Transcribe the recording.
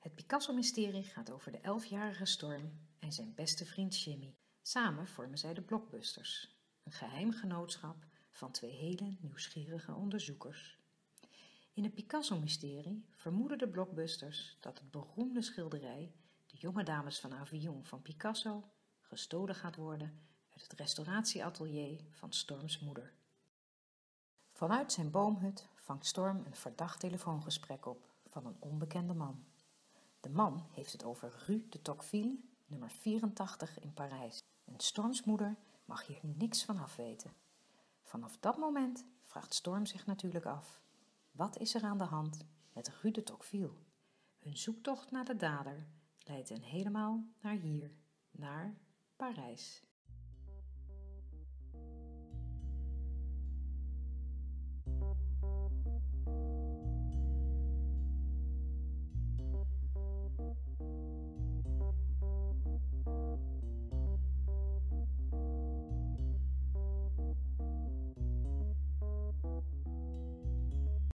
Het Picasso-mysterie gaat over de 11-jarige Storm en zijn beste vriend Jimmy. Samen vormen zij de Blockbusters, een geheim genootschap van twee hele nieuwsgierige onderzoekers. In het Picasso-mysterie vermoeden de Blockbusters dat het beroemde schilderij De jonge dames van Avignon van Picasso gestolen gaat worden uit het restauratieatelier van Storms moeder. Vanuit zijn boomhut vangt Storm een verdacht telefoongesprek op van een onbekende man. De man heeft het over Rue de Tocqueville, nummer 84 in Parijs. En Storms moeder mag hier niks van afweten. Vanaf dat moment vraagt Storm zich natuurlijk af: wat is er aan de hand met Rue de Tocqueville? Hun zoektocht naar de dader leidt hen helemaal naar hier, naar Parijs.